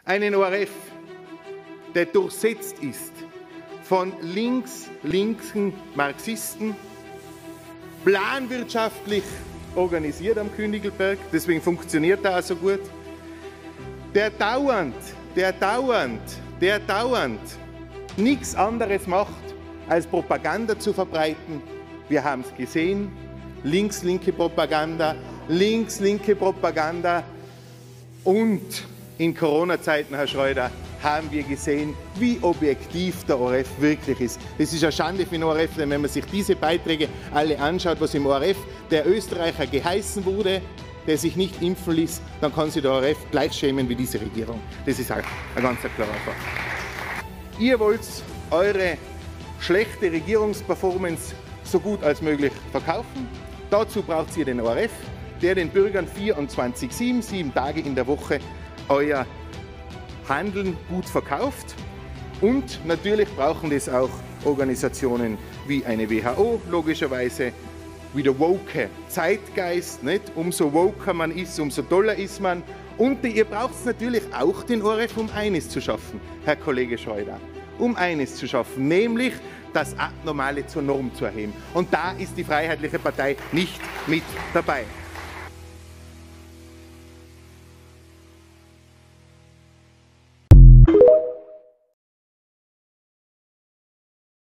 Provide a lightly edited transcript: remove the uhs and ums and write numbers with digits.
Einen ORF, der durchsetzt ist von linken Marxisten, planwirtschaftlich organisiert am Königelberg, deswegen funktioniert er auch so gut, der dauernd nichts anderes macht, als Propaganda zu verbreiten. Wir haben es gesehen, links-linke Propaganda und in Corona-Zeiten, Herr Schröder, haben wir gesehen, wie objektiv der ORF wirklich ist. Das ist eine Schande für den ORF, denn wenn man sich diese Beiträge alle anschaut, was im ORF der Österreicher geheißen wurde, der sich nicht impfen ließ, dann kann sich der ORF gleich schämen wie diese Regierung. Das ist halt ein ganz klarer Fall. Ihr wollt eure schlechte Regierungsperformance so gut als möglich verkaufen. Dazu braucht ihr den ORF, der den Bürgern 24/7, 7 Tage in der Woche euer Handeln gut verkauft. Und natürlich brauchen das auch Organisationen wie eine WHO, logischerweise, wie der woke Zeitgeist. Nicht? Umso woker man ist, umso toller ist man. Und ihr braucht natürlich auch den ORF, um eines zu schaffen, Herr Kollege Schröder. Um eines zu schaffen, nämlich das Abnormale zur Norm zu erheben. Und da ist die Freiheitliche Partei nicht mit dabei.